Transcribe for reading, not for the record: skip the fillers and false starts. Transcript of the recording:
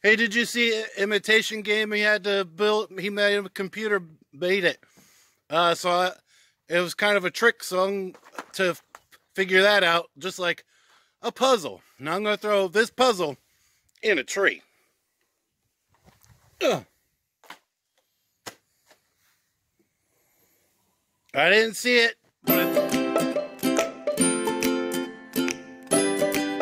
Hey, did you see Imitation Game? He had to build. He made a computer made it. It was kind of a trick song to figure that out, just like a puzzle. Now I'm gonna throw this puzzle in a tree. Ugh. I didn't see it.